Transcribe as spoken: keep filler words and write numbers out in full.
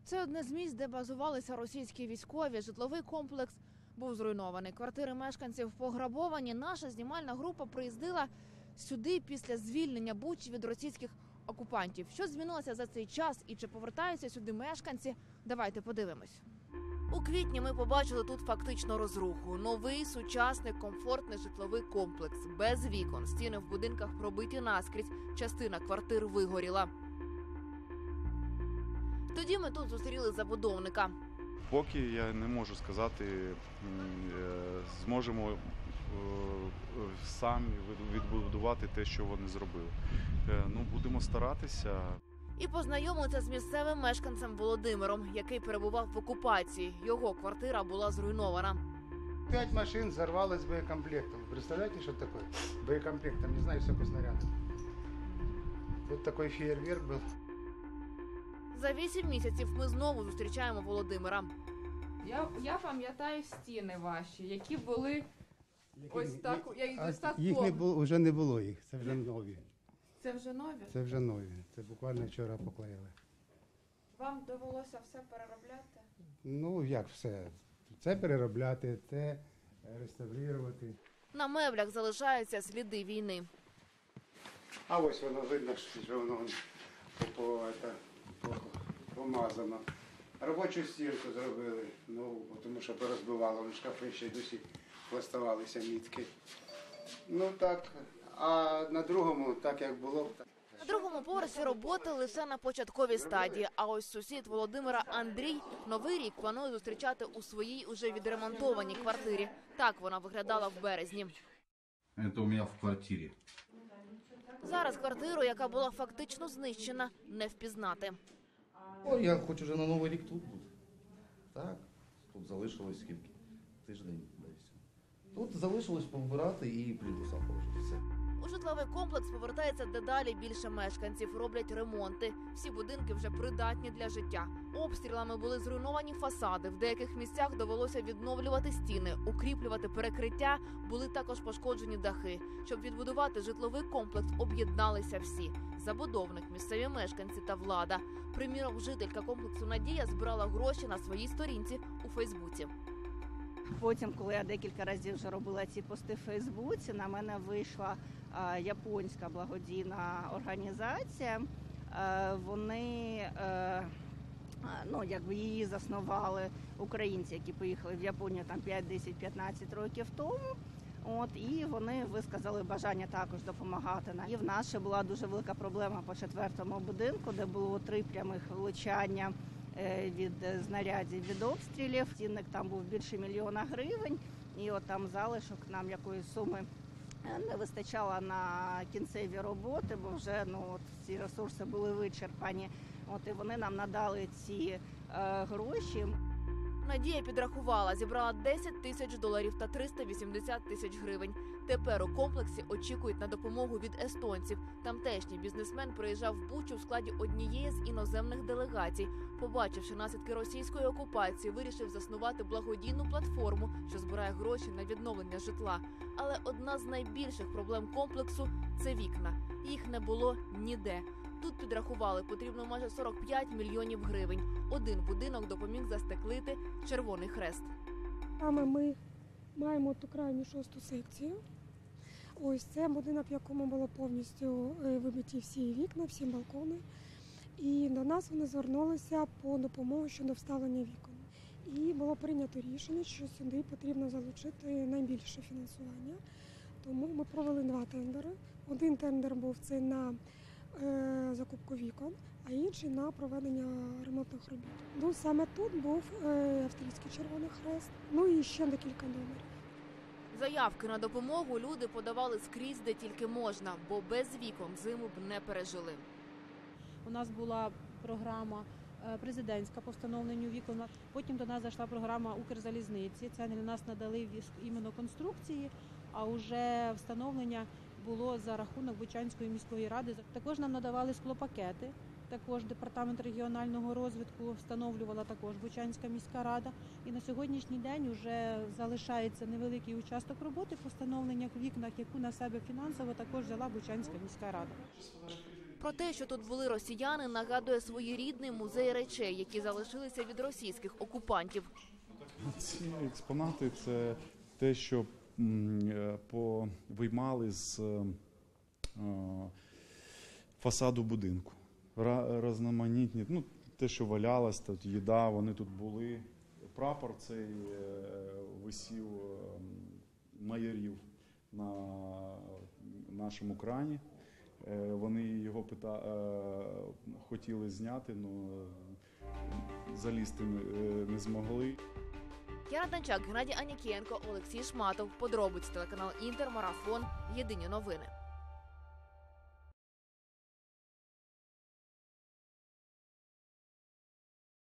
Це одне з місць, де базувалися російські військові. Житловий комплекс був зруйнований. Квартири мешканців пограбовані. Наша знімальна група приїздила сюди після звільнення Бучі від російських окупантів. Що змінилося за цей час і чи повертаються сюди мешканці? Давайте подивимось. У квітні ми побачили тут фактично розруху. Новий, сучасний, комфортний житловий комплекс. Без вікон. Стіни в будинках пробиті наскрізь. Частина квартир вигоріла. Тоді ми тут зустріли забудовника. Поки я не можу сказати, зможемо самі відбудувати те, що вони зробили. Ну, будемо старатися. І познайомилися з місцевим мешканцем Володимиром, який перебував в окупації. Його квартира була зруйнована. Пять машин взорвалось боекомплектом. Представляете, что такое? Боекомплектом, не знаю, всякого снаряда. Тут такой фейерверк был. За вісім місяців ми знову зустрічаємо Володимира. Я, я пам'ятаю стіни ваші, які були ось так, ось так. Їх не було, вже не було їх, це вже нові. Це вже нові? Це вже нові, це буквально вчора поклеїли. Вам довелося все переробляти? Ну, як все. Це переробляти, це реставрувати. На меблях залишаються сліди війни. А ось воно видно, що воно по, по, це, по, помазано. Робочу стінку зробили, ну, тому що порозбивало, в шкафи ще й досі пластувалися мітки. Ну так, а на другому, так як було. На другому поверсі роботи лише на початковій стадії. А ось сусід Володимира Андрій новий рік планує зустрічати у своїй уже відремонтованій квартирі. Так вона виглядала в березні. Це у мене в квартирі. Зараз квартиру, яка була фактично знищена, не впізнати. О, я хоч уже на Новий рік тут буду. Так, тут залишилось скільки? Тиждень, да і все. Тут залишилось повбирати і плінтуса положити, все. У житловий комплекс повертається дедалі більше мешканців, роблять ремонти. Всі будинки вже придатні для життя. Обстрілами були зруйновані фасади, в деяких місцях довелося відновлювати стіни, укріплювати перекриття, були також пошкоджені дахи. Щоб відбудувати житловий комплекс, об'єдналися всі – забудовник, місцеві мешканці та влада. Приміром, жителька комплексу Надія збирала гроші на своїй сторінці у Фейсбуці. Потім, коли я декілька разів вже робила ці пости в Фейсбуці, на мене вийшла е, японська благодійна організація. Е, вони, е, ну, якби її заснували українці, які поїхали в Японію там п'ять, десять, п'ятнадцять років тому. От, і вони висказали бажання також допомагати. І в нас ще була дуже велика проблема по четвертому будинку, де було три прямих влучання від знарядів, від обстрілів. Цінник там був більше мільйона гривень, і от там залишок нам якоїсь суми не вистачало на кінцеві роботи, бо вже ну, от, ці ресурси були вичерпані. От, і вони нам надали ці е, гроші. Надія підрахувала, зібрала десять тисяч доларів та триста вісімдесят тисяч гривень. Тепер у комплексі очікують на допомогу від естонців. Тамтешній бізнесмен приїжджав в Бучу в складі однієї з іноземних делегацій. Побачивши наслідки російської окупації, вирішив заснувати благодійну платформу, що збирає гроші на відновлення житла. Але одна з найбільших проблем комплексу – це вікна. Їх не було ніде. Тут підрахували, потрібно майже сорок п'ять мільйонів гривень. Один будинок допоміг застеклити Червоний Хрест. Саме ми маємо ту крайню шосту секцію. Ось це будинок, в якому було повністю вибиті всі вікна, всі балкони. І до нас вони звернулися по допомогу щодо вставлення вікон. І було прийнято рішення, що сюди потрібно залучити найбільше фінансування. Тому ми провели два тендери. Один тендер був це на е, закупку вікон, а інший на проведення ремонтних робіт. Ну, саме тут був е, австрійський Червоний Хрест, ну і ще декілька номерів. Заявки на допомогу люди подавали скрізь, де тільки можна, бо без вікон зиму б не пережили. У нас була програма президентська по встановленню вікон. Потім до нас зайшла програма Укрзалізниці. Це для нас надали іменно конструкції, а вже встановлення було за рахунок Бучанської міської ради. Також нам надавали склопакети. Також департамент регіонального розвитку встановлювала також Бучанська міська рада. І на сьогоднішній день вже залишається невеликий участок роботи по встановленню вікнах, яку на себе фінансово також взяла Бучанська міська рада. Про те, що тут були росіяни, нагадує своєрідний музей речей, які залишилися від російських окупантів. Ці експонати – це те, що повиймали з фасаду будинку. Різноманітні, ну, те, що валялось, тут їда, вони тут були. Прапор цей висів майорів на нашому крані. Вони його пита... хотіли зняти, але залізти не змогли. Яна Данчак, Геннадій Анікієнко, Олексій Шматов. Подробиці, телеканал Інтер, Марафон. Єдині новини.